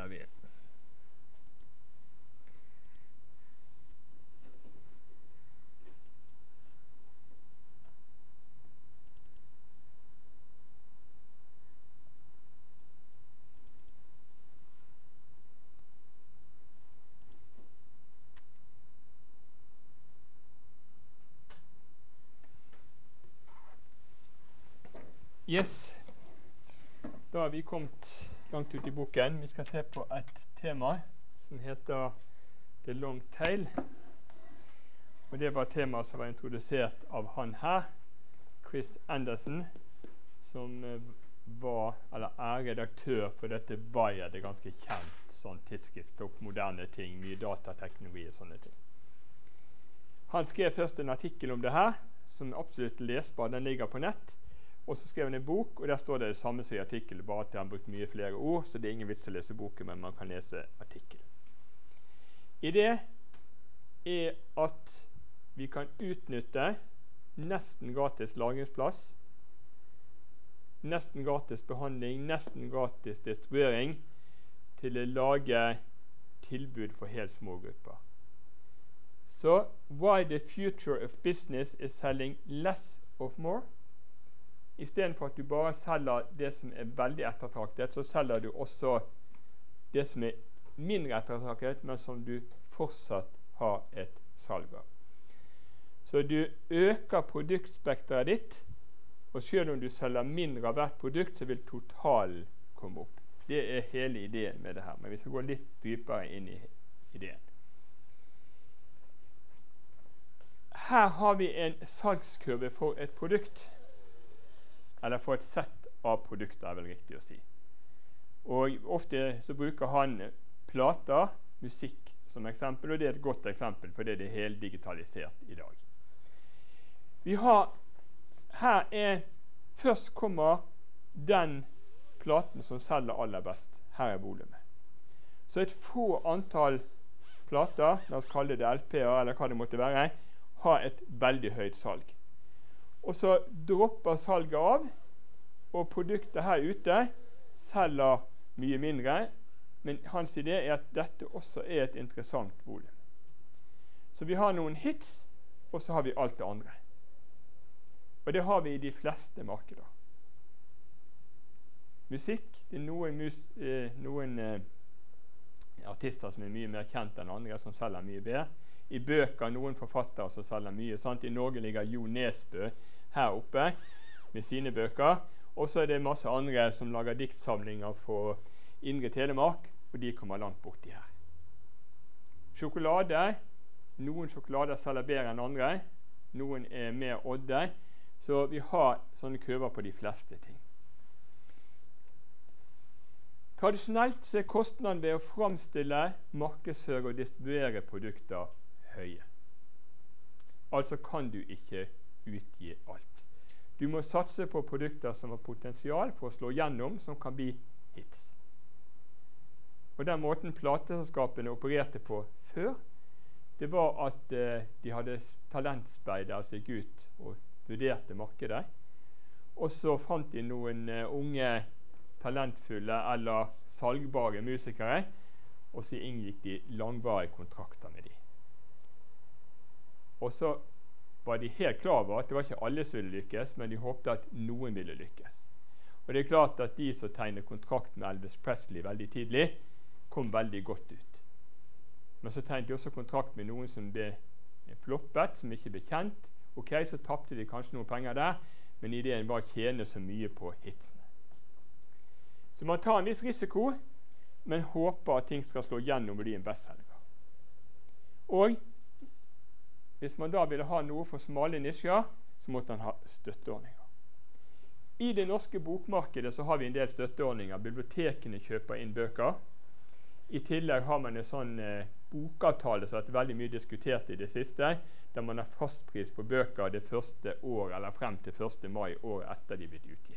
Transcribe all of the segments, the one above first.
begynner vi. Yes, da har vi kommet langt ut i boken. Vi skal se på et tema som heter The Long Tail. Og det var et tema som var introdusert av han her, Chris Anderson, som er redaktør for dette Wired, det ganske kjent sånn tidsskrift om moderne ting, mye datateknologi og sånne ting. Han skrev først en artikkel om det her, som er absolutt lesbar, den ligger på nett. Og så skrev han en bok, og der står det samme som i artikkelen, bare at han har brukt mye flere ord, så det er ingen vits å lese boken, men man kan lese artikkelen. Idé er at vi kan utnytte nesten gratis lagringsplass, nesten gratis behandling, nesten gratis distribuering til å lage tilbud for helt små grupper. Så why the future of business is selling less of more? I stedet for at du bare selger det som er veldig ettertraktet, så selger du også det som er mindre ettertraktet, men som du fortsatt har et salg av. Så du øker produktspektret ditt, og selv om du selger mindre av hvert produkt, så vil totalen komme opp. Det er hele ideen med det her, men vi skal gå litt dypere inn i ideen. Her har vi en salgskurve for et produkt, eller for et sett av produkter, er vel riktig å si. Og ofte så bruker han plater, musikk som eksempel, og det er et godt eksempel, for det er helt digitalisert i dag. Vi har, først kommer den platen som selger aller best. Her er volumet. Så et få antall plater, la oss kalle det LP-er, eller hva det måtte være, har et veldig høyt salg. Og så dropper salget av, og produktet her ute selger mye mindre, men hans idé er at dette også er et interessant volum. Så vi har noen hits, og så har vi alt det andre. Og det har vi i de fleste markeder. Musikk, det er noen artister som er mye mer kjent enn andre, som selger mye bedre. I bøker, noen forfattere som selger mye. Sant? I Norge ligger Jo Nesbø her oppe med sine bøker. Og så er det masse andre som lager diktsamlinger for Indre Telemark, og de kommer langt borti her. Sjokolade. Noen sjokolader selger bedre enn andre. Noen er mer odde. Så vi har sånne kurver på de fleste ting. Tradisjonelt så er kostnaden ved å framstille, markedsføre og distribuere produkter høye. Altså kan du ikke utgi alt. Du må satse på produkter som har potensial for å slå gjennom, som kan bli hits. Og den måten plateselskapene opererte på før, det var at de hadde talentspeidere som gikk ut og vurderte markedet. Og så fant de noen unge, talentfulle eller salgbare musikere, og så inngikk de langvarige kontrakter med dem. Og så var de helt klar over at det var ikke alle som ville lykkes, men de håpte at noen ville lykkes. Og det er klart at de som tegnet kontrakt med Elvis Presley veldig tidlig, kom veldig godt ut. Men så tegnet de også kontrakt med noen som ble floppet, som ikke ble kjent. Ok, så tappte de kanskje noen penger der, men ideen var å tjene så mye på hitsene. Så man tar en viss risiko, men håper at ting skal slå gjennom og bli en bestselger. Og hvis man da ville ha noe for smale nisjer, så måtte han ha støtteordninger. I det norske bokmarkedet så har vi en del støtteordninger. Bibliotekene kjøper inn bøker. I tillegg har man en sånn bokavtale som har vært veldig mye diskutert i det siste, der man har fastpris på bøker det første år, eller frem til 1. mai året etter de er blitt utgitt.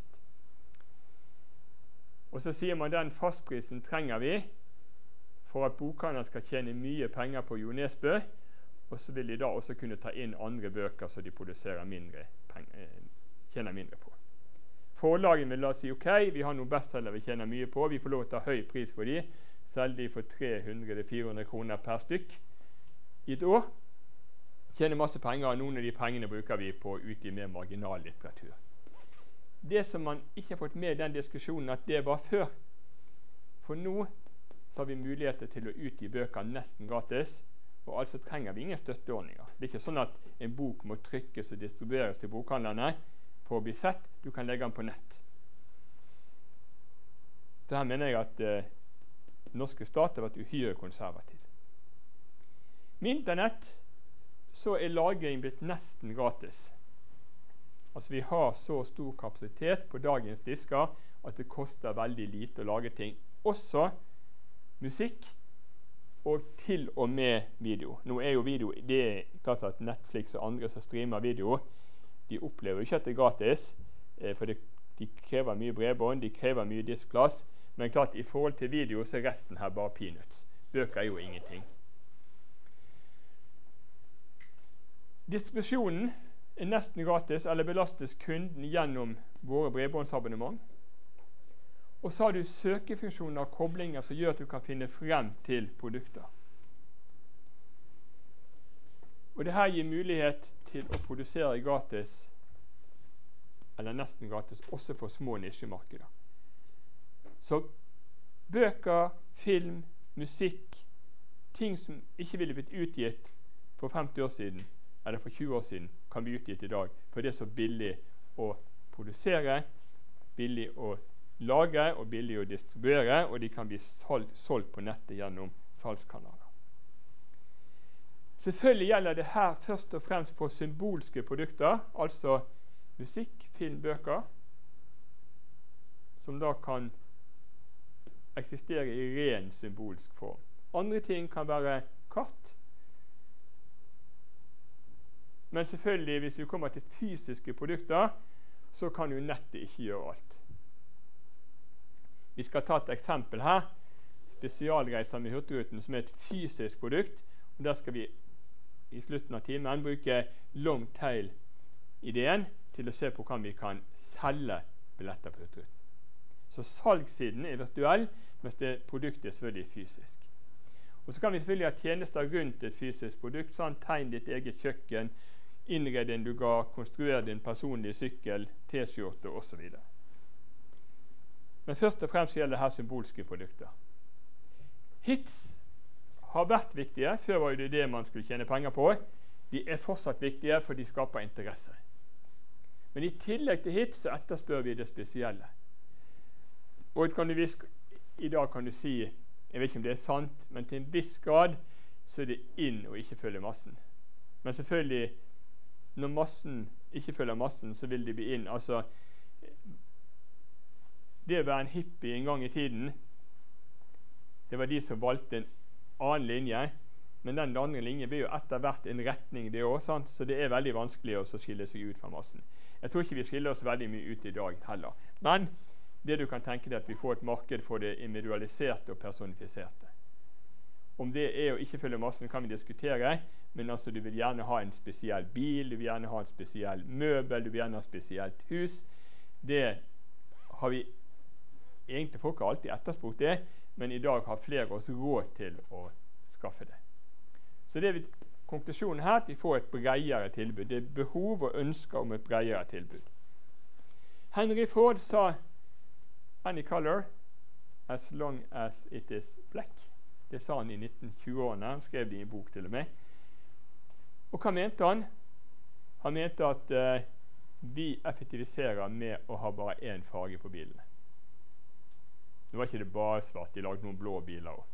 Og så sier man den fastprisen trenger vi for at bokhandelen skal tjene mye penger på Jo Nesbø, og så vil de da også kunne ta inn andre bøker så de produserer tjener mindre på. Forlagen vil da si ok, vi har noen bestselgere vi tjener mye på, vi får lov til å ta høy pris for de, selge de for 300-400 kroner per stykk i et år. Tjener masse penger, og noen av de pengene bruker vi på å utgi mer marginallitteratur. Det som man ikke har fått med i den diskusjonen, at det var før. For nå så har vi muligheter til å utgi bøker nesten gratis, og altså trenger vi ingen støtteordninger. Det er ikke sånn at en bok må trykkes og distribueres til bokhandlerne for å bli sett. Du kan legge den på nett. Så her mener jeg at norske stat har vært uhyre konservativ. Med Internett så er lagring blitt nesten gratis. Altså vi har så stor kapasitet på dagens disker at det koster veldig lite å lage ting. Også musikk og til og med video. Nå er jo video, det er klart at Netflix og andre som streamer video, de opplever ikke at det er gratis, for de krever mye bredbånd, de krever mye diskplass, men klart i forhold til video så er resten her bare peanuts. Bøker er jo ingenting. Distribusjonen er nesten gratis, eller belastes kunden gjennom våre bredbåndsabonnement. Og så har du søkefunksjoner og koblinger som gjør at du kan finne frem til produkter. Og dette gir mulighet til å produsere gratis, eller nesten gratis, også for små nisjemarkeder. Så bøker, film, musikk, ting som ikke ville blitt utgitt for 50 år siden, eller for 20 år siden, kan bli utgitt i dag, for det er så billig å produsere, billig å lage og billig å distribuere, og de kan bli solgt på nettet gjennom salgskanaler. Selvfølgelig gjelder det her først og fremst for symbolske produkter, altså musikk, film, bøker, som da kan eksistere i ren symbolsk form. Andre ting kan være kart, men selvfølgelig hvis vi kommer til fysiske produkter, så kan jo nettet ikke gjøre alt. Vi skal ta et eksempel her, spesialreiser med Hurtigruten, som er et fysisk produkt, og der skal vi i slutten av timen bruke long tail-ideen til å se på hvordan vi kan selge billetter på Hurtigruten. Så salgssiden er virtuell, mens det produktet er selvfølgelig fysisk. Og så kan vi selvfølgelig ha tjenester rundt et fysisk produkt, sånn tegn ditt eget kjøkken, innred en lugar, konstruer din personlige sykkel, t-skjorte osv. Men først og fremst gjelder det her symbolske produkter. Hits har vært viktige, før var det det man skulle tjene penger på. De er fortsatt viktige, for de skaper interesse. Men i tillegg til hits så etterspør vi det spesielle. Og i dag kan du si, jeg vet ikke om det er sant, men til en viss grad så er det inn å ikke følge massen. Men selvfølgelig, når massen ikke følger massen, så vil de bli inn. Altså, det å være en hippie en gang i tiden, det var de som valgte en annen linje, men den andre linjen blir jo etter hvert en retning det også, så det er veldig vanskelig å skille seg ut fra massen. Jeg tror ikke vi skiller oss veldig mye ut i dag heller. Men det du kan tenke deg at vi får et marked for det individualiserte og personifiserte. Om det er å ikke følge massen kan vi diskutere, men altså du vil gjerne ha en spesiell bil, du vil gjerne ha en spesiell møbel, du vil gjerne ha et spesielt hus. Det har vi egentlig folk har alltid etterspurt det, men i dag har flere oss råd til å skaffe det. Så det er konklusjonen her at vi får et bredere tilbud. Det er behov og ønsker om et bredere tilbud. Henry Ford sa "Any color, as long as it is black." Det sa han i 1920-årene, han skrev det i en bok til og med. Og hva mente han? Han mente at vi effektiviserer med å ha bare én farge på bilene. Nå var ikke det bare svart, de lagde noen blå biler også.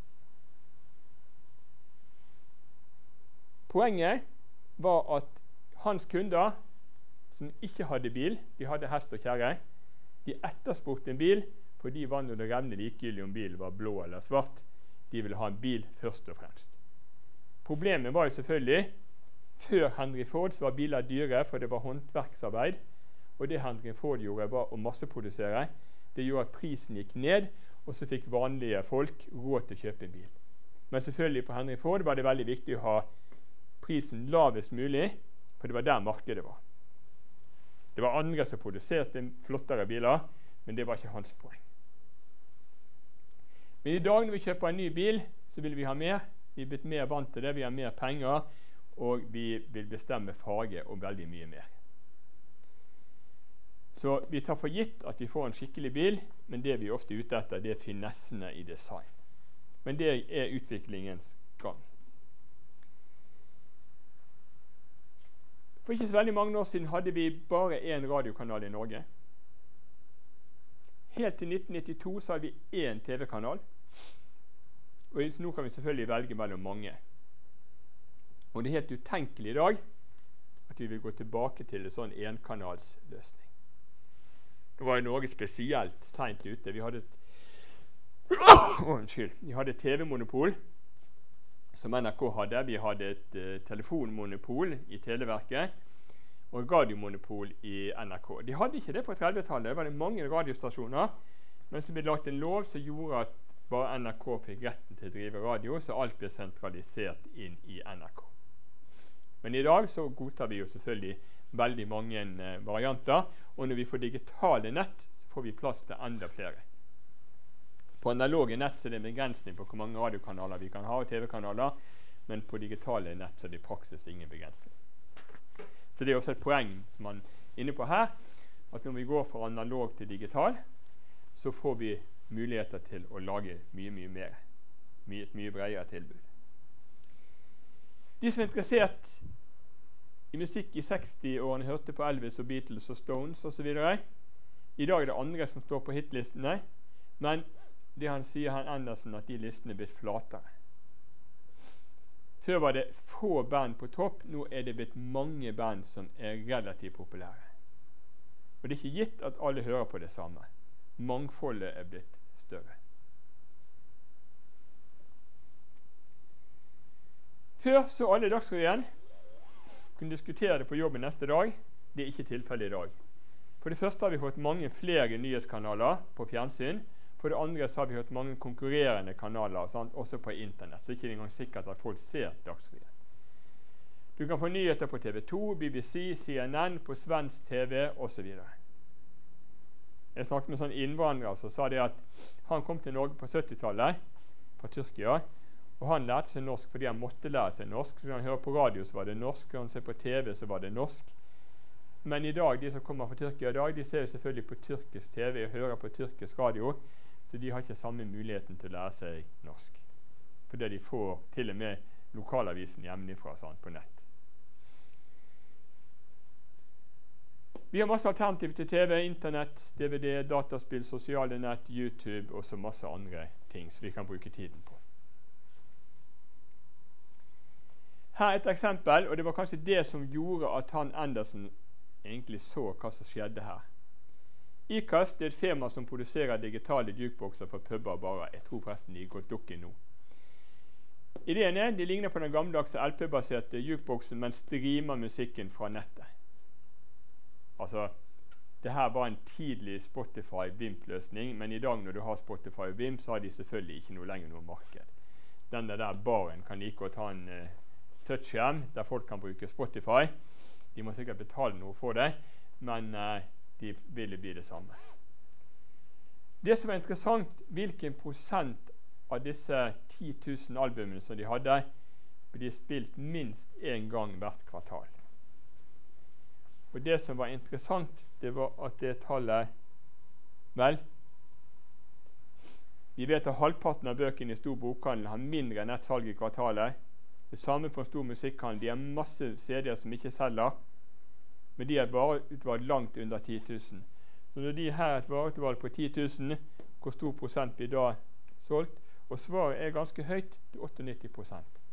Poenget var at hans kunder, som ikke hadde bil, de hadde hest og kjerre, de etterspurte en bil, for de var når det revne likegyldig om bilen var blå eller svart. De ville ha en bil først og fremst. Problemet var jo selvfølgelig, før Henry Ford så var biler dyre, for det var håndverksarbeid, og det Henry Ford gjorde var å masseprodusere. Det gjorde at prisen gikk ned, og så fikk vanlige folk råd til å kjøpe en bil. Men selvfølgelig for Henry Ford var det veldig viktig å ha prisen lavest mulig, for det var der markedet var. Det var andre som produserte flottere biler, men det var ikke hans poeng. Men i dag når vi kjøper en ny bil, så vil vi ha mer. Vi er blitt mer vant til det, vi har mer penger, og vi vil bestemme farge og veldig mye mer. Så vi tar for gitt at vi får en skikkelig bil, men det vi er ofte ute etter, det er finessene i design. Men det er utviklingens gang. For ikke så veldig mange år siden hadde vi bare én radiokanal i Norge. Helt til 1992 så hadde vi én TV-kanal. Og nå kan vi selvfølgelig velge mellom mange. Og det er helt utenkelig i dag at vi vil gå tilbake til en sånn enkanalsløsning. Nå var Norge spesielt sent ute. Vi hadde et TV-monopol som NRK hadde. Vi hadde et telefonmonopol i Televerket og et radiomonopol i NRK. De hadde ikke det på 30-tallet. Det var det mange radiostasjoner, men så ble lagt en lov som gjorde at bare NRK fikk retten til å drive radio, så alt ble sentralisert inn i NRK. Men i dag så godtar vi jo selvfølgelig veldig mange varianter, og når vi får digitale nett, så får vi plass til enda flere. På analoge nett så er det en begrensning på hvor mange radiokanaler vi kan ha, og TV-kanaler, men på digitale nett så er det i praksis ingen begrensning. Så det er også et poeng som man er inne på her, at når vi går fra analog til digital, så får vi muligheter til å lage mye mer, et mye bredere tilbud. De som er interessert i musikk i 60-årene hørte på Elvis og Beatles og Stones og så videre. I dag er det andre som står på hitlistene, men det han sier, han Andersen, at de listene er blitt flatere. Før var det få band på topp, nå er det blitt mange band som er relativt populære. Og det er ikke gitt at alle hører på det samme. Mangfoldet er blitt større. Før så alle Dagsrevyen kunne diskutere det på jobben neste dag. Det er ikke tilfellet i dag. For det første har vi fått mange flere nyhetskanaler på fjernsyn. For det andre så har vi hørt mange konkurrerende kanaler, sant? Også på internett. Så er det ikke engang sikkert at folk ser Dagsrevyen. Du kan få nyheter på TV 2, BBC, CNN, på svensk TV osv. Jeg snakket med en sånn innvandrer som sa det at han kom til Norge på 70-tallet, fra Tyrkia, og han lærte seg norsk fordi han måtte lære seg norsk. Så når han hører på radio så var det norsk, og han ser på TV så var det norsk. Men i dag, de som kommer fra Tyrkia i dag, de ser jo selvfølgelig på tyrkisk TV og hører på tyrkisk radio, så de har ikke samme muligheten til å lære seg norsk. Fordi de får til og med lokalavisen hjemmefra sånn, på nett. Vi har masse alternativer til TV, internett, DVD, dataspill, sosiale nett, YouTube og så masse andre ting som vi kan bruke tiden på. Her er et eksempel, og det var kanskje det som gjorde at han Andersen egentlig så hva som skjedde her. ICAST er et firma som produserer digitale jukebokser for puber og barer. Jeg tror forresten de er gått dukke nå. Ideen er, de ligner på den gammeldagse LP-baserte jukeboksen, men streamer musikken fra nettet. Altså, det her var en tidlig Spotify-Vimp-løsning, men i dag når du har Spotify og Vimp, så har de selvfølgelig ikke noe lenger noe marked. Denne der baren kan like godt ha en touchskjerm der folk kan bruke Spotify. De må sikkert betale noe for det, men de ville bli det samme. Det som er interessant, hvilken prosent av disse 10 000 albumene som de hadde, ble spilt minst en gang hvert kvartal. Og det som var interessant, det var at det tallet, vel, vi vet at halvparten av bøkene i stor bokhandel har mindre nettsalg i kvartalet. Det samme for stor musikkhandel. De har masse CD-er som ikke selger, men de er bare utvalgt langt under 10 000. Så når de her er et vareutvalg på 10 000, hvor stor prosent blir da solgt? Og svaret er ganske høyt, til 98%.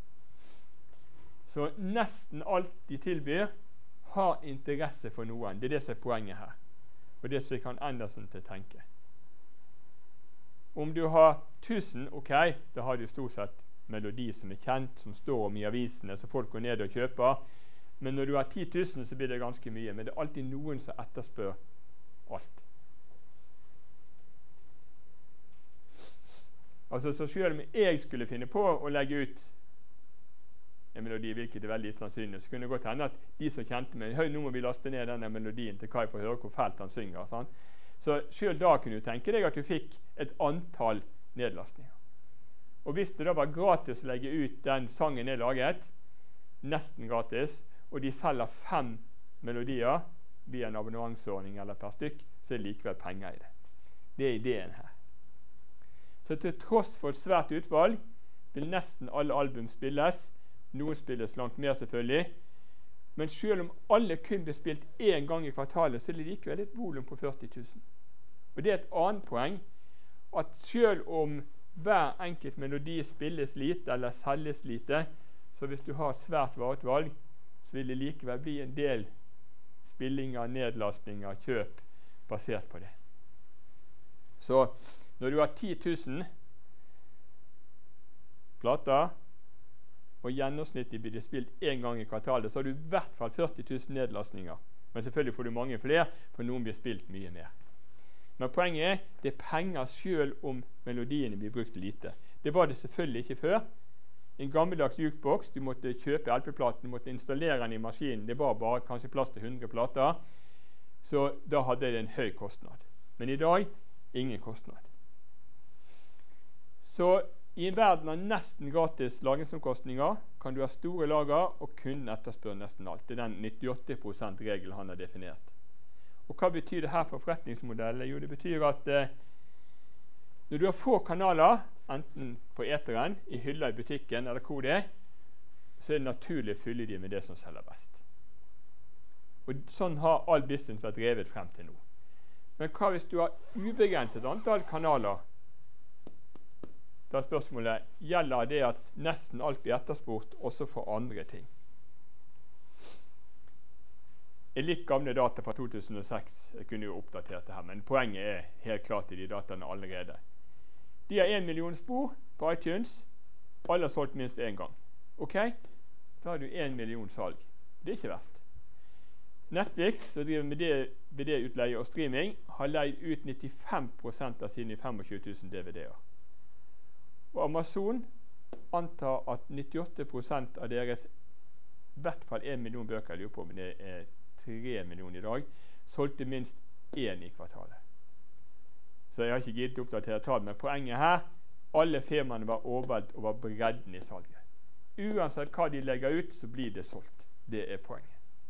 Så nesten alt de tilbyr, har interesse for noen. Det er det som er poenget her. Og det som kan Andersen til å tenke. Om du har 1000, ok, da har du stort sett melodi som er kjent, som står om i avisene, så folk går ned og kjøper. Men når du har 10 000, så blir det ganske mye. Men det er alltid noen som etterspør alt. Altså, så selv om jeg skulle finne på å legge ut en melodi, hvilket er veldig sannsynlig, så kunne det godt hende at de som kjente meg, nå må vi laste ned denne melodien til Kai for å høre hvor fælt han synger. Sånn. Så selv da kunne du tenke deg at du fikk et antall nedlastninger. Og hvis det da var gratis å legge ut den sangen er laget, nesten gratis, og de selger 5 melodier via en abonnementsordning eller per stykk, så er det likevel penger i det. Det er ideen her. Så til tross for et svært utvalg vil nesten alle album spilles. Noen spilles langt mer selvfølgelig. Men selv om alle kun blir spilt 1 gang i kvartalet, så er det likevel et volum på 40 000. Og det er et annet poeng, at selv om hver enkelt melodi spilles lite eller selges lite, så hvis du har et svært vareutvalg, så vil det likevel bli en del spillinger, nedlastninger, kjøp basert på det. Så når du har 10 000 plater, og gjennomsnittlig blir det spilt 1 gang i kvartalet, så har du i hvert fall 40 000 nedlastninger. Men selvfølgelig får du mange flere, for noen blir spilt mye mer. Men poenget er, det er penger selv om melodiene blir brukt lite. Det var det selvfølgelig ikke før. En gammeldags jukebox, du måtte kjøpe LP-platen, du måtte installere den i maskinen. Det var bare kanskje plass til 100 plater, så da hadde det en høy kostnad. Men i dag, ingen kostnad. Så i en verden av nesten gratis lagringsomkostninger kan du ha store lager og kunden etterspør nesten alt. Det er den 98%-regelen han har definert. Og hva betyr det her for forretningsmodellen? Jo, det betyr at når du har få kanaler, enten på eteren, i hylla i butikken eller hvor det er, så er det naturlig å fylle de med det som selger best. Og sånn har all business vært drevet frem til nå. Men hva hvis du har ubegrenset antall kanaler? Da er spørsmålet, gjelder det at nesten alt blir etterspurt også for andre ting? Litt gamle data fra 2006, jeg kunne jo oppdatert det her, men poenget er helt klart i de dataene allerede. De har 1 million spor på iTunes, alle har solgt minst 1 gang. Ok? Da har du 1 million salg. Det er ikke verst. Netflix, som driver med DVD-utleie og streaming, har leid ut 95% av sine 25 000 DVD-er. Og Amazon antar at 98% av deres, i hvert fall 1 million bøker, jeg lurer på om det er 3 millioner i dag, solgte minst 1 i kvartalet. Så jeg har ikke gitt oppdatert tall, men poenget her, alle firmaene var overveldet over bredden i salget. Uansett hva de legger ut, så blir det solgt. Det er poenget.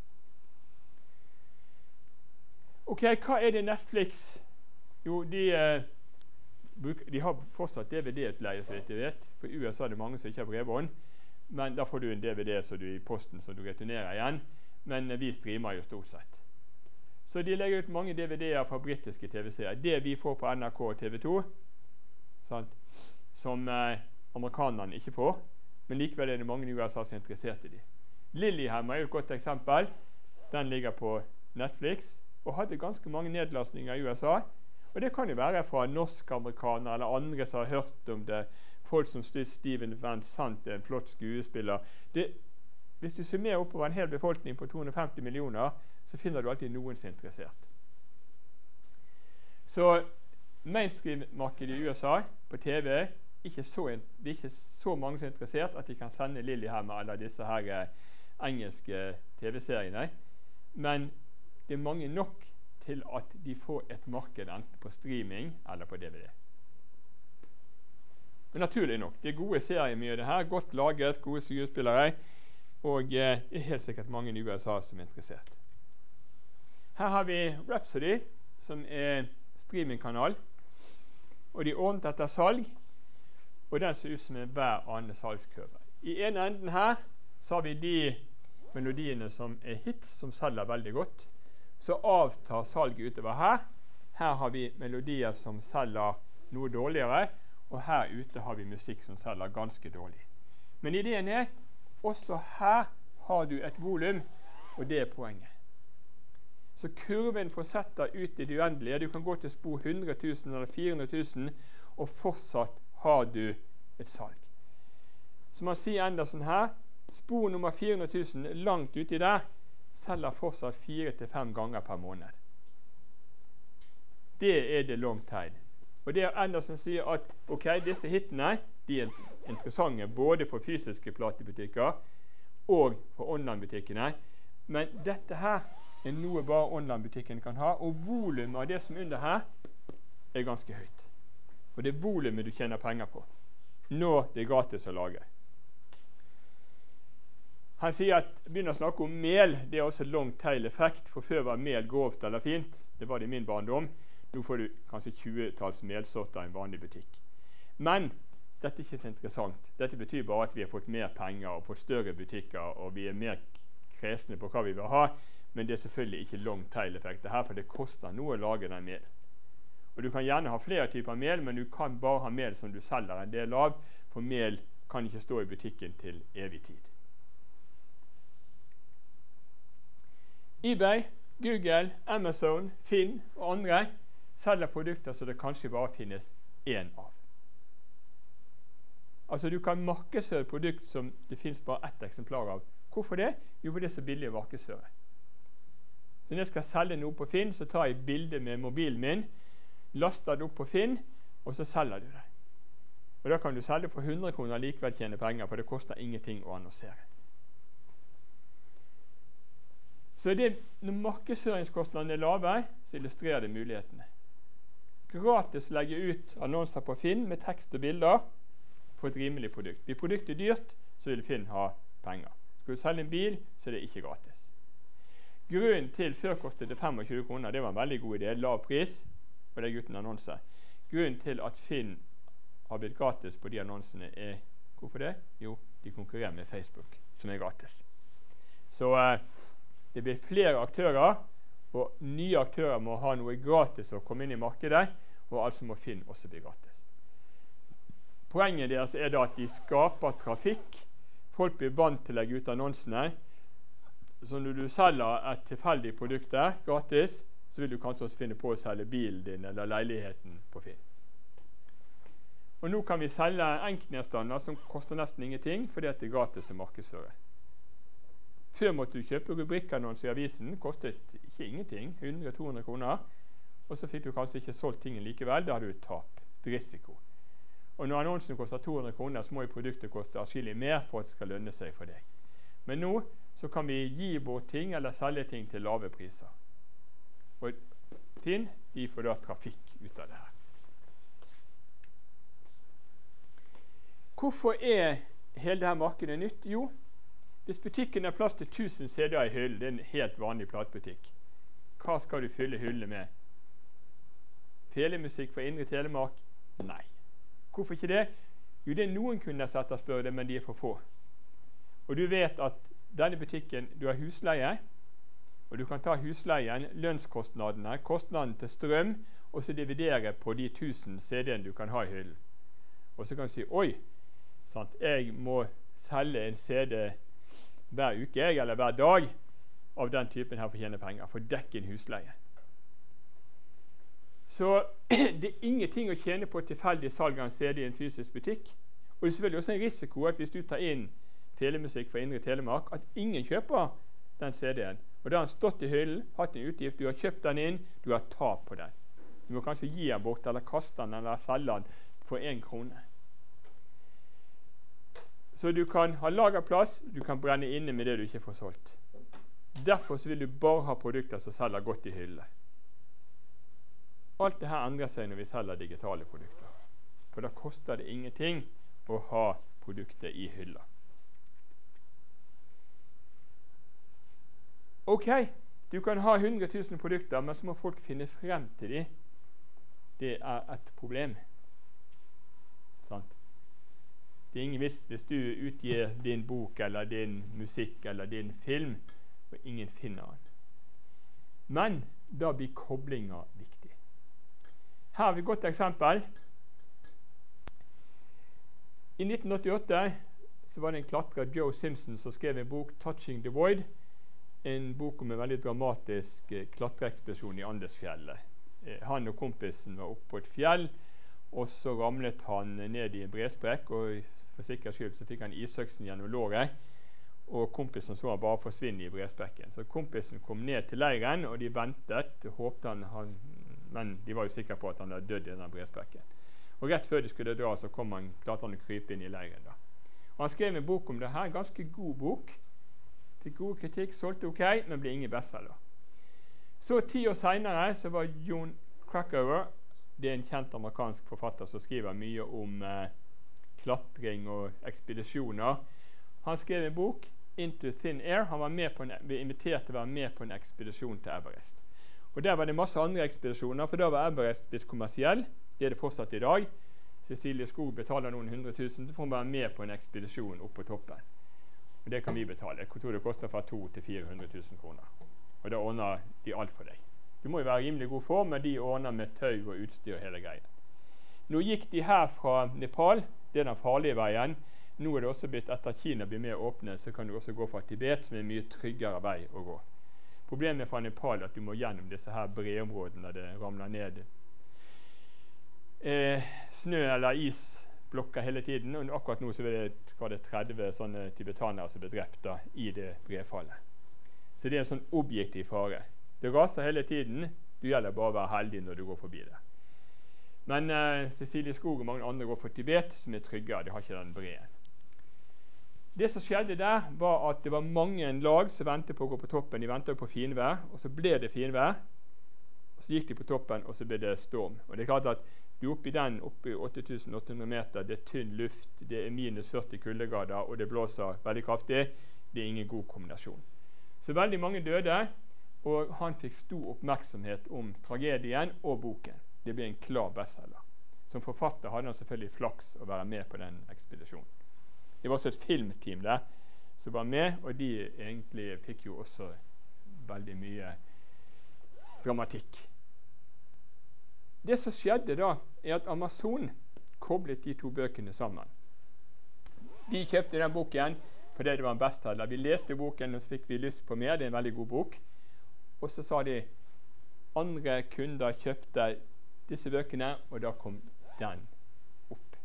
Ok, hva er det Netflix? Jo, de har fortsatt DVD-utleie, så vidt jeg vet. For i USA er det mange som ikke har bredbånd, men da får du en DVD så du i posten så du returnerer igjen. Men vi streamer jo stort sett. Så de legger ut mange DVD-er fra britiske TV-serier. Det vi får på NRK og TV 2, sant? Som amerikanerne ikke får, men likevel er det mange i USA som er interessert i de. Lilyhammer er jo et godt eksempel. Den ligger på Netflix, og hadde ganske mange nedlastninger i USA. Og det kan jo være fra norsk-amerikanere eller andre som har hørt om det. Folk som Steven Van Sant er en flott skuespiller. Hvis du summerer oppover en hel befolkning på 250 millioner, så finner du alltid noen som er interessert. Så mainstream-markedet i USA på TV det er ikke så mange som er interessert at de kan sende Lilyhammer eller disse her engelske TV-seriene. Men det er mange nok til at de får et marked enten på streaming eller på DVD. Men naturlig nok, det er gode serier mye av det her, godt laget, gode skuespillere, og det er helt sikkert mange i USA som er interessert. Her har vi Rhapsody, som er streamingkanal, og de ordnet etter salg, og den ser ut som en hver annen salgskurve. I en enden her så har vi de melodiene som er hits, som selger veldig godt. Så avtar salget utover her. Her har vi melodier som selger noe dårligere, og her ute har vi musikk som selger ganske dårlig. Men ideen er, også her har du et volum, og det er poenget. Så kurven fortsetter ut i det uendelige. Du kan gå til spor 100 000 eller 400 000, og fortsatt har du et salg. Så man sier enda sånn her, spor nummer 400 000 langt uti der, selger fortsatt 4 til 5 ganger per måned. Det er det long tail. Og det er Andersen sier at ok, disse hitene de er interessante både for fysiske platebutikker og for online-butikkene, men dette her er noe bare online-butikkene kan ha, og volumet av det som er under her er ganske høyt. Og det er volumet du tjener penger på. når det er gratis å lage. Han sier begynner å snakke om mel. Det er også long tail effekt, for før var mel grovt eller fint. Det var det i min barndom. Nå får du kanskje 20-talls melsorter i en vanlig butikk. Men dette er ikke så interessant. Dette betyr bare at vi har fått mer penger og fått større butikker, og vi er mer kresne på hva vi vil ha, men det er selvfølgelig ikke long tail effekt her, for det koster noe å lage den mel. Og du kan gjerne ha flere typer mel, men du kan bare ha mel som du selger en del av, for mel kan ikke stå i butikken til evig tid. eBay, Google, Amazon, Finn og andre selger produkter som det kanskje bare finnes én av. Altså du kan markedsføre et produkt som det finnes bare ett eksemplar av. Hvorfor det? Jo, for det er så billig å markedsføre. Så når jeg skal selge noe på Finn, så tar jeg bilde med mobilen min, laster det opp på Finn, og så selger du det. Og da kan du selge for 100 kroner likevel tjene penger, for det koster ingenting å annonsere. Så når markedsføringskostnadene er lave, så illustrerer det mulighetene. Gratis legge ut annonser på Finn med tekst og bilder for et rimelig produkt. Blir produktet dyrt, så vil Finn ha penger. Skal du selge en bil, så er det ikke gratis. Grunnen til før kostet det 25 kroner, det var en veldig god idé, lav pris, å legge ut en annonse. Grunnen til at Finn har blitt gratis på de annonsene er, hvorfor det? Jo, de konkurrerer med Facebook, som er gratis. Så det blir flere aktører, og nye aktører må ha noe gratis å komme inn i markedet, og altså må Finn også bli gratis. Poenget deres er da at de skaper trafikk. Folk blir vant til å legge ut annonsene. Så når du selger et tilfeldig produkt der, gratis, så vil du kanskje også finne på å selge bilen din eller leiligheten på Finn. Og nå kan vi selge enkeltgjenstander som koster nesten ingenting, fordi det er gratis å markedsføre. Før måtte du kjøpe rubrikkannonser i avisen, kostet ikke ingenting, 100-200 kroner, og så fikk du kanskje ikke solgt tingen likevel, da har du et tap, et risiko. Og når annonsen koster 200 kroner, så må jo produktet koste atskillig mer for at det skal lønne seg for deg. Men nå så kan vi gi bort ting eller selge ting til lave priser. Og Finn, de får da trafikk ut av det her. Hvorfor er hele dette markedet nytt? Jo, hvis butikken har plass til 1000 CD-er i hyllen, det er en helt vanlig platebutikk, hva skal du fylle hyllene med? Felemusikk fra Indre Telemark? Nei. Hvorfor ikke det? Jo, det er noen kunder som etterspør det, men de er for få. Og du vet at denne butikken, du har husleie, og du kan ta husleien, lønnskostnadene, kostnaden til strøm, og så dividere på de 1000 CD-ene du kan ha i hyllen. Og så kan du si, oi, sant, jeg må selge en CD hver uke, eller hver dag, av den typen her for å tjene penger, for å dekke en husleie. Så det er ingenting å tjene på tilfeldig salg av en CD i en fysisk butikk. Og det er selvfølgelig også en risiko at hvis du tar inn felemusikk fra Indre Telemark, at ingen kjøper den CD-en. Og da har den stått i hyllen, hatt en utgift, du har kjøpt den inn, du har tap på den. Du må kanskje gi den bort, eller kaste den, eller selge den for 1 krone. Så du kan ha lagerplass, du kan brenne inne med det du ikke får solgt. Derfor så vil du bare ha produkter som selger godt i hylle. Alt dette endrer seg når vi selger digitale produkter. For da koster det ingenting å ha produkter i hylla. Ok, du kan ha 100 000 produkter, men så må folk finne frem til dem. Det er et problem. Sant? Det er ingen vits hvis du utgir din bok, eller din musikk, eller din film, og ingen finner den. Men da blir koblinger viktig. Her har vi et godt eksempel. I 1988 så var det en klatrer, Joe Simpson, som skrev en bok, 'Touching the Void', en bok om en veldig dramatisk klatreekspedisjon i Andesfjellet. Han og kompisen var oppe på et fjell, og så ramlet han ned i en bresprekk, og for sikkerhets skyld så fikk han isøksen gjennom låret, og kompisen så han bare forsvinne i bresprekken. Så kompisen kom ned til leiren, og de ventet, håpte men de var jo sikre på at han hadde dødd i denne bresprekken. Og rett før de skulle dra, så kom han, klarte han å krype inn i leiren da. Og han skrev en bok om det her, ganske god bok. Fikk god kritikk, solgte ok, men ble ingen bestselger. Så 10 år senere så var Jon Krakauer, det er en kjent amerikansk forfatter som skriver mye om klatring og ekspedisjoner. Han skrev en bok, Into Thin Air. Han var invitert til å være med på en ekspedisjon til Everest. Og der var det masse andre ekspedisjoner, for da var Everest blitt kommersiell. Det er det fortsatt i dag. Cecilie Skog betaler noen 100 000, så får hun være med på en ekspedisjon opp på toppen. Og det kan vi betale. Jeg tror det koster fra 200 til 400 000 kroner. Og da ordner de alt for deg. Du må jo være rimelig god form, men de ordner med tau og utstyr og hele greia. Nå gikk de her fra Nepal, det er den farlige veien. Nå er det også blitt, etter Kina blir mer åpne, så kan du også gå fra Tibet, som er en mye tryggere vei å gå. Problemet fra Nepal er at du må gjennom disse her breområdene der det ramler ned snø eller isblokker hele tiden, og akkurat nå så er det 30 sånne tibetanere som ble drept da, i det brefallet. Så det er en sånn objektiv fare. Det raser hele tiden, du gjelder bare å være heldig når du går forbi det. Men Cecilie Skog og mange andre går for Tibet, som er tryggere, de har ikke den breen. Det som skjedde der, var at det var mange lag som ventet på å gå på toppen. De ventet på finvær, og så ble det finvær. Og så gikk de på toppen, og så ble det storm. Og det er klart at du oppe i 8800 meter, det er tynn luft, det er minus 40 kuldegrader, og det blåser veldig kraftig. Det er ingen god kombinasjon. Så veldig mange døde, og han fikk stor oppmerksomhet om tragedien og boken. Det ble en klar bestselger. Som forfatter hadde han selvfølgelig flaks å være med på den ekspedisjonen. Det var også et filmteam der som var med, og de egentlig fikk jo også veldig mye dramatikk. Det som skjedde da, er at Amazon koblet de to bøkene sammen. De kjøpte den boken fordi det var en bestselger. Vi leste boken, og så fikk vi lyst på mer. Det er en veldig god bok. Og så sa de andre kunder kjøpte disse bøkene, og da kom den opp.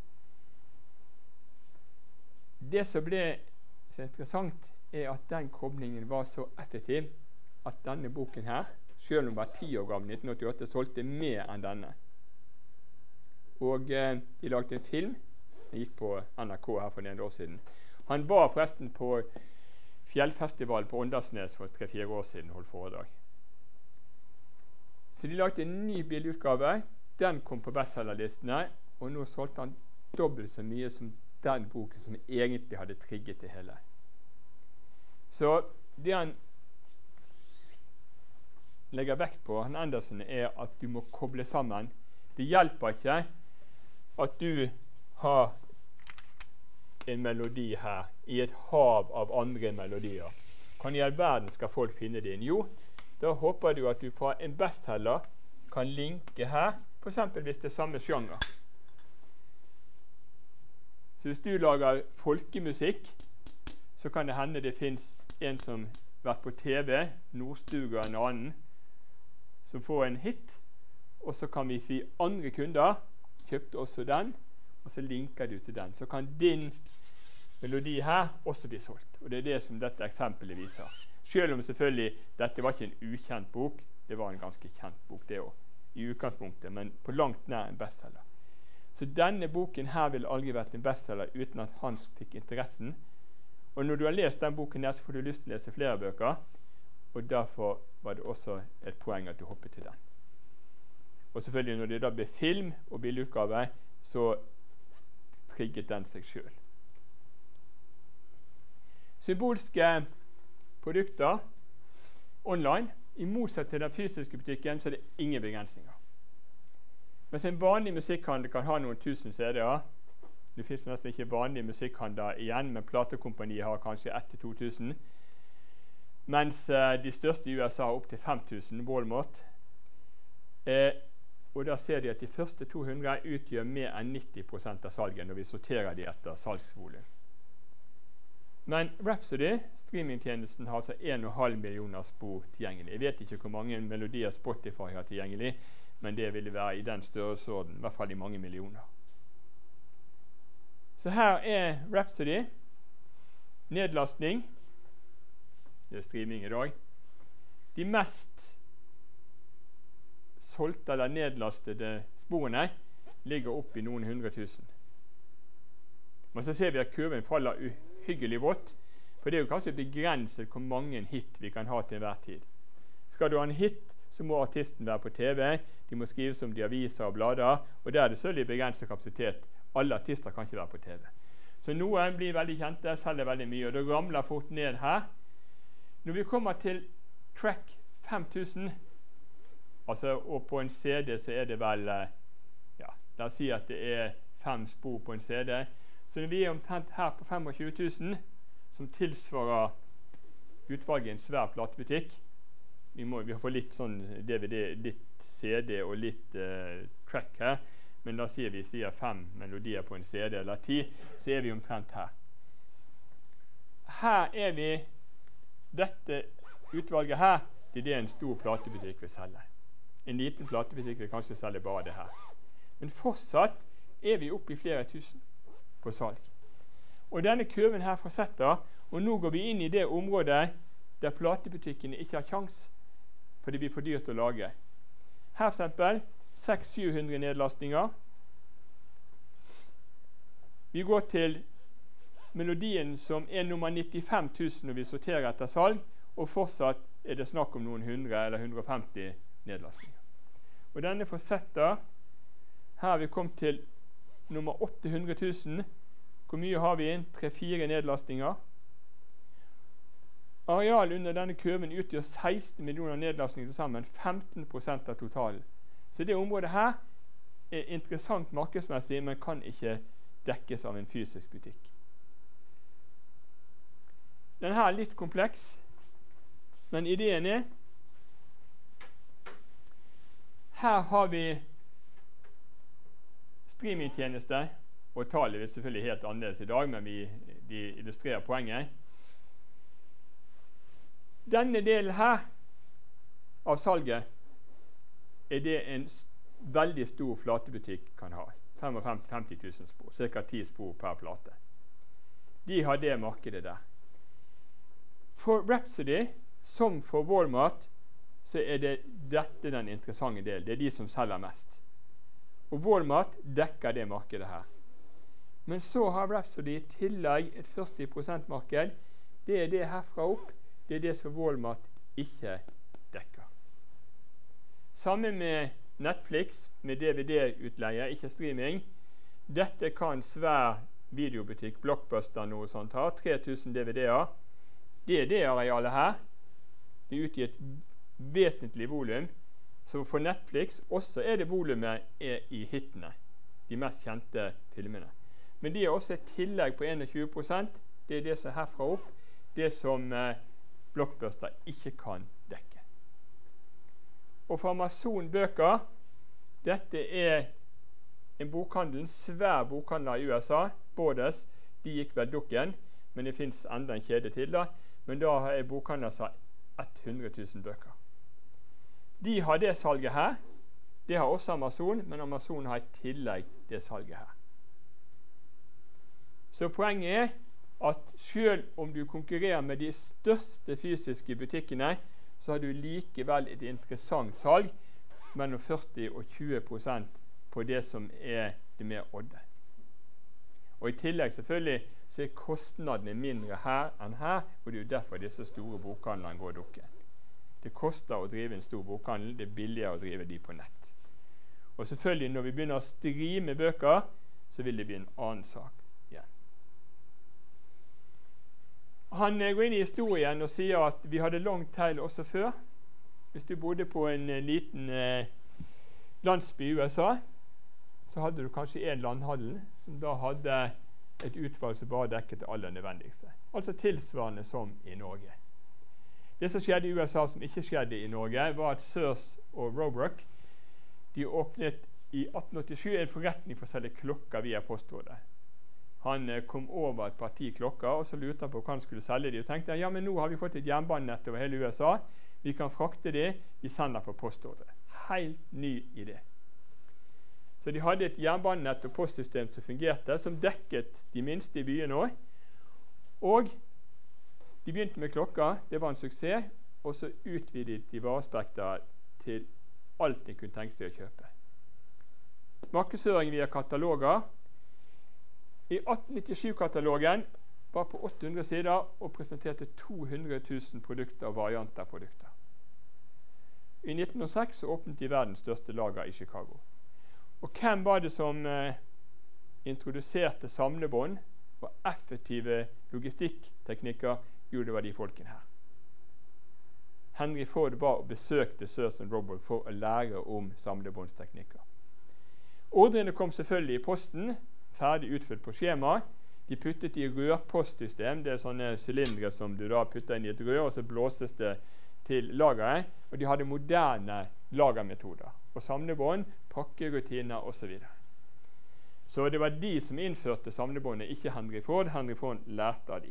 Det som ble så interessant, er at den koblingen var så effektiv at denne boken her, selv om den var 10 år gammel, 1988, solgte mer enn denne. Og de lagde en film. Den gikk på NRK her for en år siden. Han var forresten på fjellfestival på Åndalsnes for 3-4 år siden og holdt foredrag. Så de lagde en ny bildeutgave. Den kom på bestselgerlistene, og nå solgte han dobbelt så mye som den boken som egentlig hadde trigget det hele. Så det han legger vekt på, han Andersen, er at du må koble sammen. Det hjelper ikke at du har en melodi her i et hav av andre melodier. Kan i all verden skal folk finne din? Jo, da håper du at du fra en bestseller kan linke her, for eksempel hvis det er samme sjanger. Så hvis du lager folkemusikk, så kan det hende det finnes en som har vært på TV, Nordstuga en annen, som får en hit, og så kan vi si andre kunder kjøpte også den, og så linker du til den. Så kan din melodi her også bli solgt. Og det er det som dette eksempelet viser. Selv om selvfølgelig dette var ikke en ukjent bok, det var en ganske kjent bok det også, i utgangspunktet, men på langt nær en bestseller. Så denne boken her ville aldri vært en bestseller uten at Hans fikk interessen. Og når du har lest den boken her, så får du lyst til å lese flere bøker, og derfor var det også et poeng at du hoppet til den. Og selvfølgelig når det da ble film og bildeutgave, så trigget den seg selv. Symbolske produkter online, i motsatt til den fysiske butikken, så er det ingen begrensninger. Mens en vanlig musikkhandel kan ha noen tusen CD-er, det finnes nesten ikke vanlige musikkhandler igjen, men platekompaniet har kanskje 1-2000, mens de største i USA har opp til 5000, Walmart. Og da ser de at de første 200 utgjør mer enn 90% av salget når vi sorterer de etter salgsvolum. Men Rhapsody, streamingtjenesten, har altså 1,5 millioner spor tilgjengelig. Jeg vet ikke hvor mange melodier Spotify har tilgjengelig, men det ville være i den størrelsesorden, i hvert fall i mange millioner. Så her er Rhapsody, nedlastning, det er streaming i dag. De mest solgte eller nedlastede sporene ligger opp i noen 100 000. Men så ser vi at kurven faller uhyggelig brått, for det er jo kanskje begrenset hvor mange hit vi kan ha til enhver tid. Skal du ha en hit, så må artisten være på TV, de må skrives om de aviser og blader, og der er det selvfølgelig begrenset kapasitet Alle artister kan ikke være på TV. Så noen blir veldig kjente, selger veldig mye, og det ramler fort ned her. Når vi kommer til track 5000, og på en CD så er det vel, la oss si at det er 5 spor på en CD. Så når vi er omtrent her på 25 000, som tilsvarer utvalget i en svær platebutikk, vi får litt sånn DVD, litt CD og litt track her, men da sier vi 5 melodier på en CD eller 10, så er vi omtrent her. Her er vi, dette utvalget her, det er en stor platebutikk vil selge. En liten platebutikk vil kanskje selge bare det her. Men fortsatt er vi oppe i flere tusen på salg. Og denne kurven her fortsetter, og nå går vi inn i det området der platebutikkene ikke har kjans, for det blir for dyrt å lage. Her for eksempel 600-700 nedlastninger. Vi går til melodien som er nummer 95 000 når vi sorterer etter salg, og fortsatt er det snakk om noen 100 eller 150 nedlastninger. Og denne fortsetter. Her har vi kommet til nummer 800 000. Hvor mye har vi inn? 3-4 nedlastninger. Areal under denne kurven utgjør 16 millioner nedlastninger til sammen, 15% av totalen. Så det området her er interessant markedsmessig, men kan ikke dekkes av en fysisk butikk. Denne her er litt kompleks, men ideen er her har vi streamingtjenester, og tallet vil selvfølgelig helt annerledes i dag, men de illustrerer poenget. Denne delen her av salget er det en veldig stor flatebutikk kan ha. 55 000 spor, ca. 10 spor per plate. De har det markedet der. For Rhapsody, som for Walmart, så er dette den interessante delen. Det er de som selger mest. Og Walmart dekker det markedet her. Men så har Rhapsody i tillegg et 40% marked. Det er det herfra opp. Det er det som Walmart ikke dekker. Sammen med Netflix, med DVD-utleie, ikke streaming. Dette kan svær videobutikk, Blockbuster, noe sånt ha. 3000 DVD-er. Det er det arealet her. Det utgir et vesentlig volum. Så for Netflix også er det volumet i hitene, de mest kjente filmene. Men de er også et tillegg på 21%. Det er det som er herfra opp. Det som Blockbuster ikke kan dekke. Og for Amazon bøker, dette er en bokhandel, en svær bokhandler i USA, Borders, de gikk vel dukken, men det finnes enda en kjede til da, men da er bokhandler som har 100 000 bøker. De har det salget her, det har også Amazon, men Amazon har i tillegg det salget her. Så poenget er at selv om du konkurrerer med de største fysiske butikkene, så har du likevel et interessant salg mellom 40 og 20% på det som er det mer odde. Og i tillegg selvfølgelig så er kostnadene mindre her enn her, og det er jo derfor disse store bokhandlene går dukken. Det koster å drive en stor bokhandel, det er billigere å drive de på nett. Og selvfølgelig når vi begynner å streame bøker, så vil det bli en annen sak. Han går inn i historien og sier at vi hadde long tail også før. Hvis du bodde på en liten landsby i USA, så hadde du kanskje en landhandel som da hadde et utvalg som bare dekket det aller nødvendigste. Altså tilsvarende som i Norge. Det som skjedde i USA som ikke skjedde i Norge, var at Sears og Roebuck de åpnet i 1887 en forretning for å selge klokker via postordre. Han kom over et parti klokker, og så lurte han på hva han skulle selge de, og tenkte ja, men nå har vi fått et jernbanenett over hele USA, vi kan frakte de, vi sender på postordre. Helt ny idé. Så de hadde et jernbanenett og postsystem som fungerte, som dekket de minste i byen også, og de begynte med klokker, det var en suksess, og så utvidet de varespekteret til alt de kunne tenke seg å kjøpe. Markedsføring via kataloger. I 1897-katalogen var på 800 sider og presenterte 200 000 produkter og varianter av produkter. I 1906 åpnet de verdens største lager i Chicago. Og hvem var det som introduserte samlebånd og effektive logistikkteknikker, jo, det var de folkene her. Henry Ford var og besøkte Sears & Roebuck for å lære om samlebåndsteknikker. Ordrene kom selvfølgelig i posten, ferdig utfylt på skjema. De puttet i rørpostsystem, det er sånne sylindre som du da putter inn i et rør, og så blåses det til lageret, og de hadde moderne lagermetoder. Og samlebånd, pakkerutiner osv. Så det var de som innførte samlebåndet, ikke Henry Ford. Henry Ford lærte av de.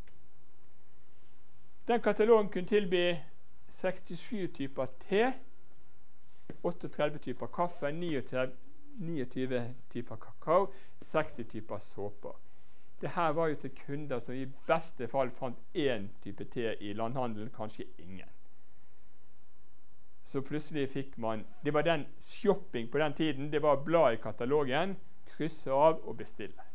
Den katalogen kunne tilby 67 typer te, 38 typer kaffe, 29 typer kakao, 60 typer såper. Dette var jo til kunder som i beste fall fant én type te i landhandelen, kanskje ingen. Så plutselig fikk man, det var den shopping på den tiden, det var blad i katalogen, krysse av og bestille.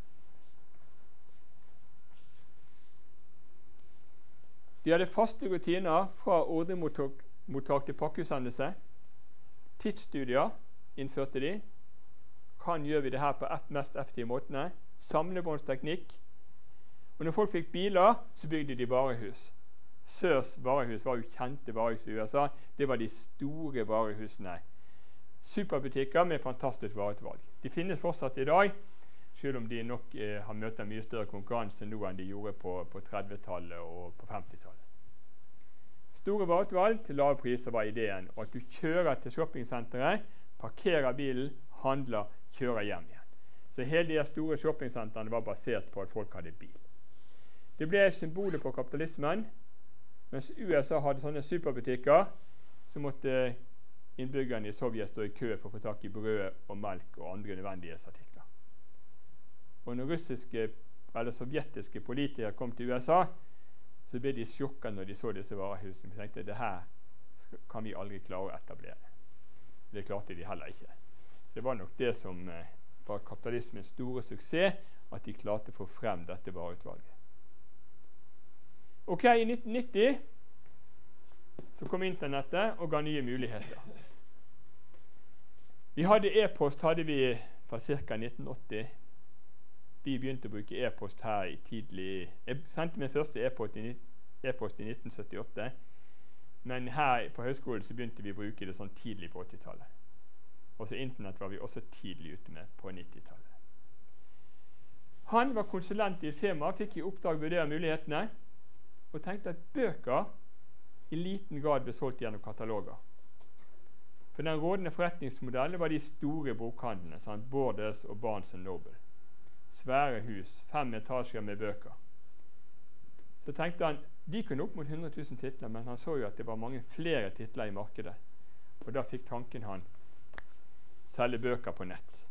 De hadde faste rutiner fra ordremottak til pakkeutsendelse. Tidsstudier innførte de. Kan gjør vi det her på mest effektive måtene. Samlebåndsteknikk. Og når folk fikk biler, så bygde de varehus. Sears varehus var jo kjente varehus i USA. Det var de store varehusene. Superbutikker med fantastisk vareutvalg. De finnes fortsatt i dag, selv om de nok har møtt en mye større konkurranse nå enn de gjorde på 30-tallet og på 50-tallet. Store vareutvalg til lave priser var ideen, og at du kjører til shoppingsenteret, parkerer bilen, handler, kjører hjem igjen. Så hele de store shoppingsentrene var basert på at folk hadde bil. Det ble symbolet på kapitalismen. Mens USA hadde sånne superbutikker, så måtte innbyggerne i Sovjet stå i kø for å få tak i brød og melk og andre nødvendighetsartikler. Og når russiske eller sovjetiske politikere kom til USA, så ble de sjokket når de så disse varehusene. De tenkte, det her kan vi aldri klare å etablere. Det klarte de heller ikke. Så det var nok det som var kapitalismens store suksess, at de klarte å få frem dette vareutvalget. Ok, i 1990 så kom internettet og ga nye muligheter. Vi hadde e-post fra ca. 1980. Vi begynte å bruke e-post her tidlig. Jeg sendte min første e-post i 1978, men her på høyskolen så begynte vi å bruke det sånn tidlig på 80-tallet. Også internett var vi også tidlig ute med på 90-tallet. Han var konsulent i et firma, fikk i oppdrag å vurdere mulighetene, og tenkte at bøker i liten grad ble solgt gjennom kataloger. For den rådende forretningsmodellen var de store bokhandlene, sånn Borders og Barnes & Noble. Svære hus, 5 etasjer med bøker. Så tenkte han, de kunne opp mot 100 000 titler, men han så jo at det var mange flere titler i markedet. Og da fikk tanken han selge bøker på nett.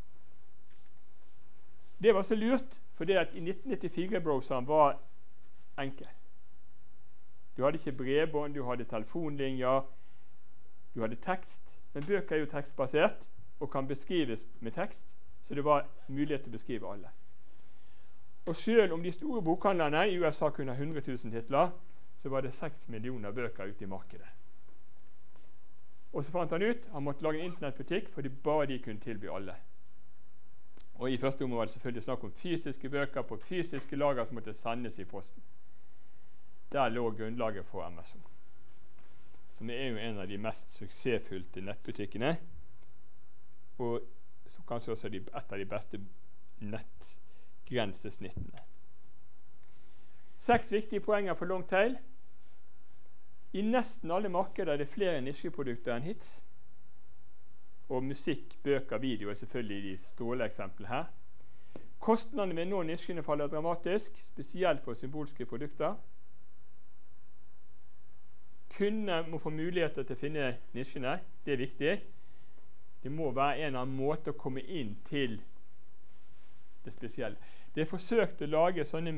Det var så lurt, fordi at i 1994-browseren var enkel. Du hadde ikke bredbånd, du hadde telefonlinjer, du hadde tekst. Men bøker er jo tekstbasert og kan beskrives med tekst, så det var mulighet til å beskrive alle. Og selv om de store bokhandlerne i USA kunne ha 100 000 titler, så var det 6 millioner bøker ute i markedet. Og så fant han ut han måtte lage en internettbutikk, fordi bare de kunne tilby alle. Og i første område var det selvfølgelig snakk om fysiske bøker på fysiske lager som måtte sendes i posten. Der lå grunnlaget for Amazon, som er jo en av de mest suksessfylte nettbutikkene, og som kanskje også er et av de beste nettgrensesnittene. 6 viktige poenger for Longtail. I nesten alle markeder er det flere nisjeprodukter enn hits. Og musikk, bøker, video er selvfølgelig de stråleeksemplene her. Kostnadene ved nå nisjene faller dramatisk, spesielt på symbolske produkter. Kundene må få muligheter til å finne nisjene. Det er viktig. Det må være en eller annen måte å komme inn til det spesielle. Det er forsøkt å lage sånne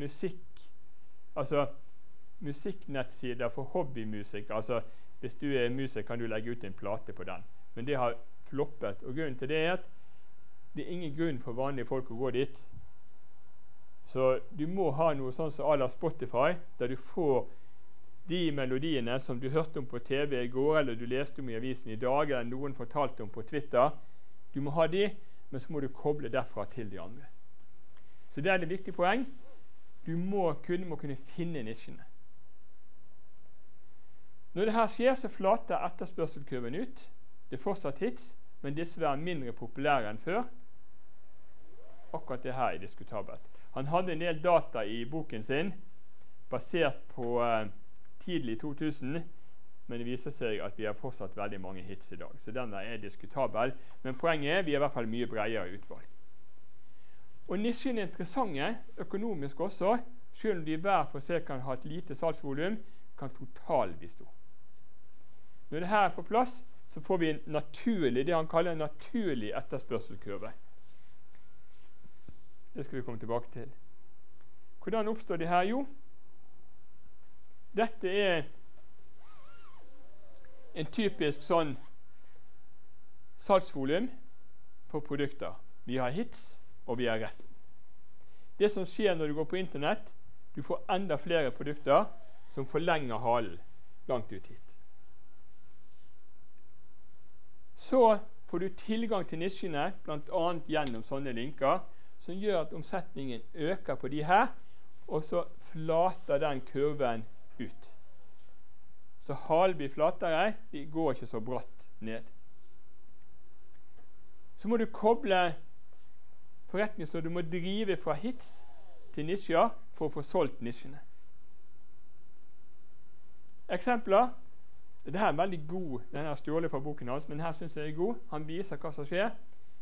musikknettsider for hobbymusikere. Altså, hvis du er musiker, kan du legge ut en plate på den. Men det har floppet, og grunnen til det er at det er ingen grunn for vanlige folk å gå dit. Så du må ha noe sånn som à la Spotify, der du får de melodiene som du hørte om på TV i går, eller du leste om i avisen i dag, eller noen fortalte om på Twitter. Du må ha de, men så må du koble derfra til de andre. Så det er det viktige poeng. Du må kunne finne nisjene. Når det her skjer, så flater etterspørselkurven ut. Det er fortsatt hits, men disse er mindre populære enn før. Akkurat det her er diskutabelt. Han hadde en del data i boken sin, basert på tidlig 2000, men det viser seg at vi har fortsatt veldig mange hits i dag. Så denne er diskutabel, men poenget er at vi har i hvert fall mye bredere utvalg. Og nisjene er interessante, økonomisk også, selv om de hver for seg kan ha et lite salgsvolum, kan totalbistå. Når det her er på plass, så får vi en naturlig, det han kaller en naturlig etterspørselkurve. Det skal vi komme tilbake til. Hvordan oppstår det her? Jo, dette er en typisk sånn salgsvolum på produkter. Vi har hits, og vi har resten. Det som skjer når du går på internett, du får enda flere produkter som forlenger halen langt ut hit. Så får du tilgang til nisjene, blant annet gjennom sånne linker, som gjør at omsetningen øker på de her, og så flater den kurven ut. Så halen blir flatere, de går ikke så bratt ned. Så må du koble forretningen, så du må drive fra hits til nisjer for å få solgt nisjene. Eksempler. Dette er veldig god, den er stjålet fra boken hans, men her synes jeg er god. Han viser hva som skjer.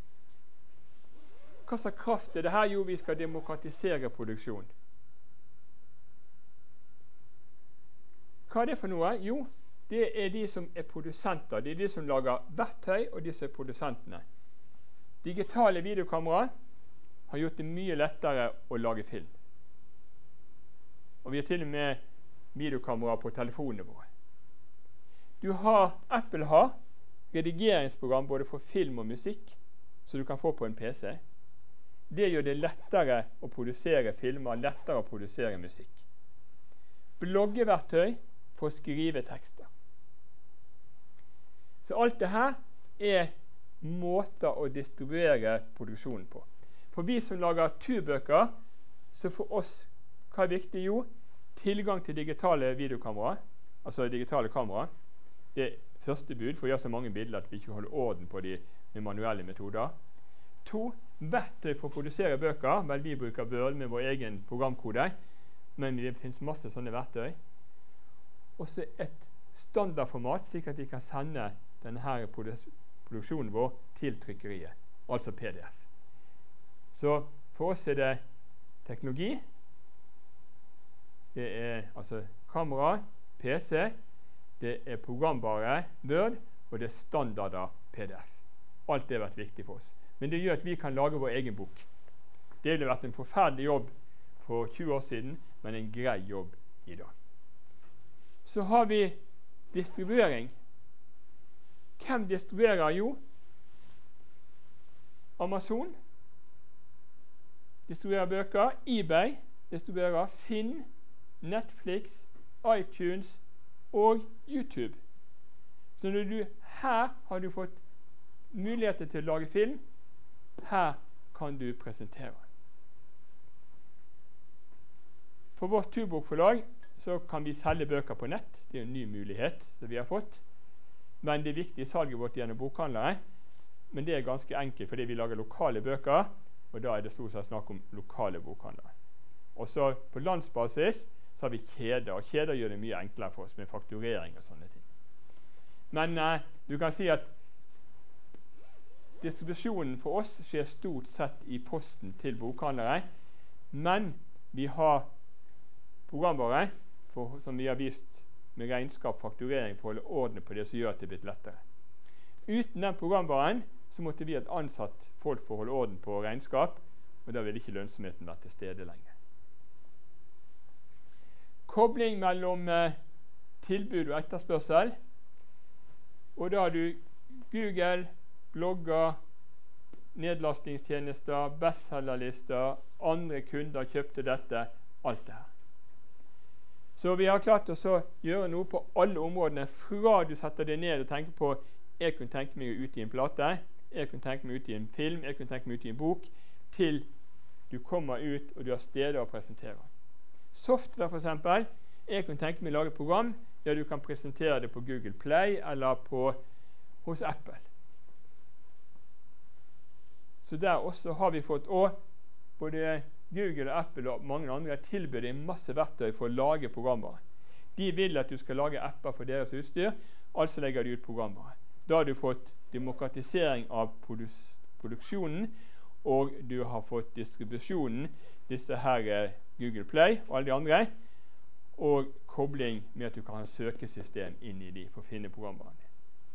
Hva slags kraft er det her? Jo, vi skal demokratisere produksjon. Hva er det for noe? Jo, det er de som er produsenter. Det er de som lager verktøy, og disse er produsentene. Digitale videokameraer har gjort det mye lettere å lage film. Og vi har til og med videokameraer på telefonene våre. Apple har redigeringsprogram både for film og musikk, så du kan få på en PC. Det gjør det lettere å produsere filmer, lettere å produsere musikk. Bloggeverktøy for å skrive tekster. Så alt det her er måter å distribuere produksjonen på. For vi som lager turbøker, så for oss, hva er viktig? Jo, tilgang til digitale videokameraer, altså digitale kameraer. Det er første bud, for å gjøre så mange bilder at vi ikke holder orden på de med manuelle metoder. 2. Verktøy for å produsere bøker. Vel, vi bruker Word med vår egen programkode, men det finnes masse sånne verktøy. Og så et standardformat, slik at vi kan sende denne produksjonen vår til trykkeriet, altså PDF. Så for oss er det teknologi, det er altså kamera, PC, det er programbare Word, og det er standarder PDF. Alt det har vært viktig for oss. Men det gjør at vi kan lage vår egen bok. Det ville vært en forferdelig jobb for 20 år siden, men en grei jobb i dag. Så har vi distribuering. Hvem distribuerer? Jo, Amazon distribuerer bøker, eBay distribuerer Finn, Netflix, iTunes og YouTube. Så her har du fått muligheter til å lage film. Her kan du presentere. For vårt turbokforlag så kan vi selge bøker på nett. Det er en ny mulighet som vi har fått. Men det er viktig i salget vårt gjennom bokhandlere. Men det er ganske enkelt fordi vi lager lokale bøker, og da er det stort sett snakk om lokale bokhandlere. Og så på landsbasis så har vi kjeder, og kjeder gjør det mye enklere for oss med fakturering og sånne ting. Men du kan si at distribusjonen for oss skjer stort sett i posten til bokhandlere, men vi har programvare som vi har vist med regnskap, fakturering, for å holde orden på det som gjør at det er blitt lettere. Uten den programvaren så måtte vi ha ansatt folk for å holde orden på regnskap, og da vil ikke lønnsomheten være til stede lenger. Kobling mellom tilbud og etterspørsel, og da har du Google, blogger, nedlastingstjenester, bestselgerlister, andre kunder kjøpte dette, alt det her. Så vi har klart å gjøre noe på alle områdene, fra du setter deg ned og tenker på jeg kunne tenke meg å utgi en plate, jeg kunne tenke meg å utgi en film, jeg kunne tenke meg å utgi en bok, til du kommer ut, og du har steder å presentere. Software, for eksempel. Jeg kan tenke meg å lage et program der du kan presentere det på Google Play eller hos Apple. Så der også har vi fått, og både Google og Apple og mange andre tilbyr deg masse verktøy for å lage programvare. De vil at du skal lage apper for deres utstyr, altså legger de ut programvare. Da har du fått demokratisering av produksjonen, og du har fått distribusjonen, disse her Google Play og alle de andre, og kobling med at du kan ha søkesystem inn i de for å finne programvaren din.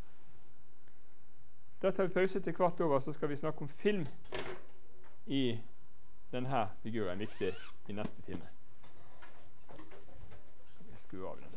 Da tar vi pause til 15:15, så skal vi snakke om film i denne figuren, viktig i neste time. Jeg skrur av den.